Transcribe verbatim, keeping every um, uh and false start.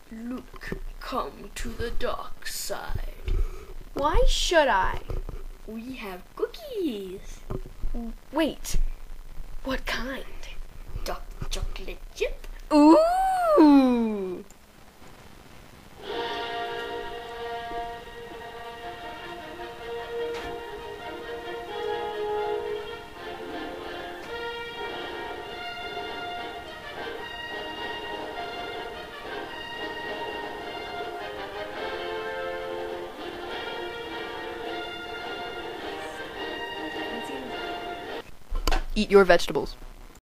Luke, come to the dark side. Why should I? We have cookies. Wait, what kind? Dark chocolate chip. Ooh! Eat your vegetables.